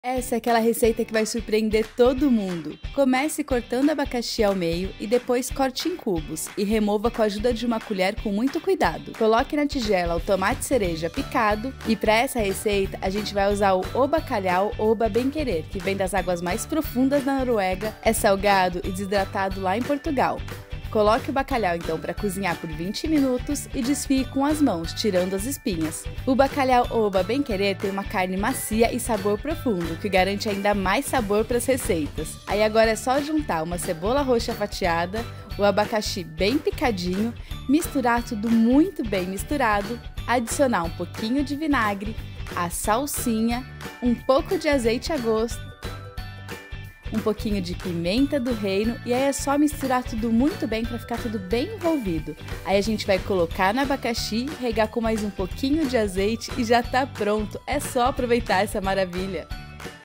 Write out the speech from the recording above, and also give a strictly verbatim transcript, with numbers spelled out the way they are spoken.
Essa é aquela receita que vai surpreender todo mundo. Comece cortando abacaxi ao meio e depois corte em cubos e remova com a ajuda de uma colher com muito cuidado. Coloque na tigela o tomate cereja picado e para essa receita a gente vai usar o o bacalhau ou oba bem-querer, que vem das águas mais profundas da Noruega, é salgado e desidratado lá em Portugal. Coloque o bacalhau então para cozinhar por vinte minutos e desfie com as mãos, tirando as espinhas. O bacalhau oba bem-querer tem uma carne macia e sabor profundo, que garante ainda mais sabor para as receitas. Aí agora é só juntar uma cebola roxa fatiada, o abacaxi bem picadinho, misturar tudo muito bem misturado, adicionar um pouquinho de vinagre, a salsinha, um pouco de azeite a gosto, um pouquinho de pimenta do reino e aí é só misturar tudo muito bem para ficar tudo bem envolvido. Aí a gente vai colocar no abacaxi, regar com mais um pouquinho de azeite e já tá pronto. É só aproveitar essa maravilha!